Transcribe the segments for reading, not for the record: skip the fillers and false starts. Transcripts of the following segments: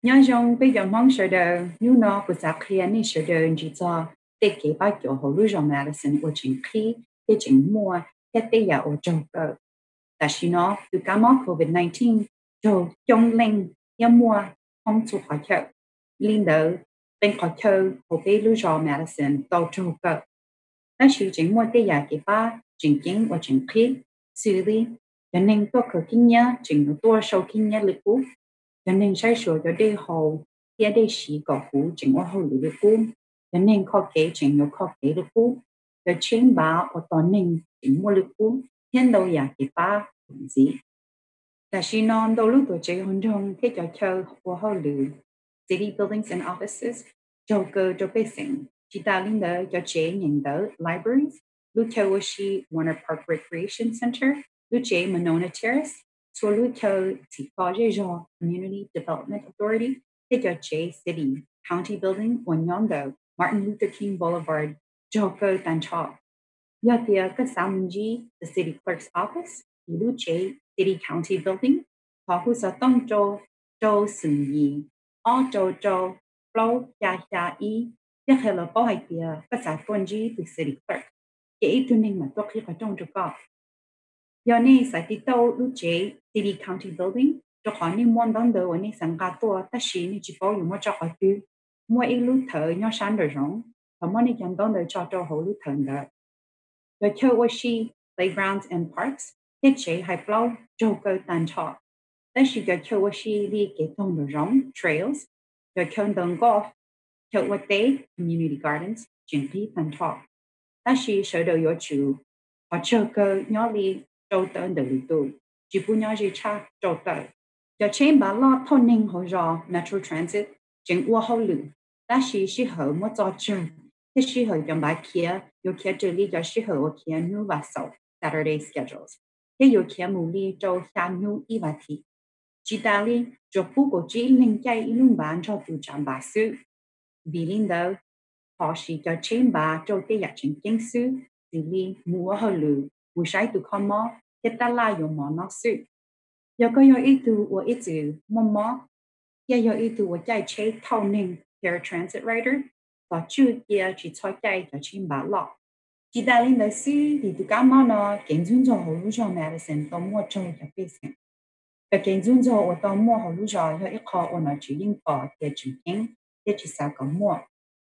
nhớ rằng bây giờ mong sợ đời như nó của gia khi anh sợ đời chỉ cho để kế ba kiểu hồ lúc rồi mà là sinh ở chính khi để chính mua để để giờ ở trong cái tại vì nó từ cả mắc COVID-19 rồi trong lên nhớ mua không chụp khỏi chợ liên đầu bên khỏi chợ hồ bây lúc rồi mà là sinh tàu trong cái但是chính mua để giờ kế ba chính chính ở chính khi xử lý cho nên tôi có kinh nghiệm chính tôi sau kinh nghiệm lịch cũ cho nên sai số cho đây hậu kia đây sĩ có hữu chính ở hậu lưỡi cũ cho nên khó kế chính nó khó kế lưỡi cũ cho chính bà ở toàn nên chính mua lưỡi cũ hiện đầu nhà cái ba cũng gìแต่ชีนอนตัวลูกตัวเจ้าหงจงที่จะเช่าหัวหลือ city buildings and offices จะเกิดจะเป็นสิ่งที่ตาลินเดอจะเจยังเดอ libraries ลูกเช่าว่าชี Warner Park Recreation Center ลูกเจ Monona Terrace ส่วนลูกเช่าที่ก็จะจอ Community Development Authority ที่จะเจ city county building วันยองเดอ Martin Luther King Boulevard จะเกิดตันชอบยอดเดียก็สามจี the city clerk's office ลูกเจ city county building พอผู้สต้องโจสื่อยีอ้อโจเปล่ายาอีที่เคยเราป้อยเดียก็สายคนจี the city clerk เกี่ยตัวหนึ่งมาตัวคลิปก็จงจุกก็ยอนี่สายที่โตลูกเจ city county building จะขอนี่มวนตั้งเดิมวันนี้สังกัดตัวแต่ชีนี่จีบอยู่มั่วจอดดูมั่วอีลูกเธอยอชันเดอร์งพอมั่วนี่ยังต้องเดินจอหูลูกเธอเดินโดยเชื่อว่าชี playgrounds and parks ที่เจให้เปล่าโจเกิดตันชอบ但是就求我是理解动的容 trails，就求动 golf，求我哋 community gardens 整體分拓，但是受到要求，我這個壓力做到的力度，只不過是差做到，就請把拉拖寧好咗 metro transit 整我好路，但是適合我做這，即適合用把kia，有kia這裡就適合我 kia new vessel Saturday schedules，也有 kia 無力做下 new event。chỉ ta li cho phụ của chị linh chạy lung bán cho tụ trạm bà sư vì linh đâu họ chỉ cho trên bà cho cái giá trị kinh sư thì li mua họ lử mua sai tụ không mò cái ta la dùng mò nó sư giờ có ít tụ và ít tụ mò giờ ít tụ và chạy chế thâu ninh paratransit rider và chưa kia chỉ cho chạy cho trên bà lọ chỉ ta linh đâu sư thì tụ cả mò nó kinh doanh cho họ lúc cho medicine tụ mua cho cái business cái kinh doanh cho ở đó mua họ lúc rồi họ ít khó ở nó chỉ liên bỏ để chịu kinh để chỉ sao có mua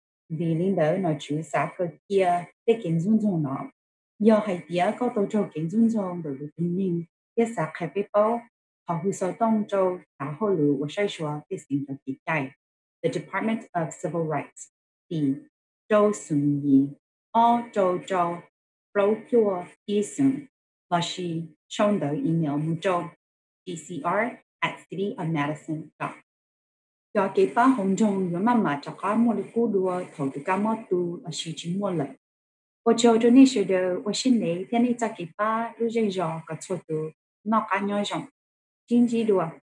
vì liên đó nó chỉ sao cái kia để kinh doanh cho nó giờ hay tiếc có tổ chức kinh doanh cho được được kinh nghiệm để sao khai biết bao họ hữu số đông cho xã hội lừa và sai số để sinh ra cái cái the Department of Civil Rights thì cho sự gì ở cho bảo cho ý sự và是收到 email 唔做。dcr@cityofmadison.com cho cái ba hồng trong yo mà cho cá mua được cú đua thầu từ cá mua tu là sự chính mua lợi và cho nên sự đó và xin này thì nên cho cái ba lúc giờ có chỗ tu nó cá nhau rộng chính trị đua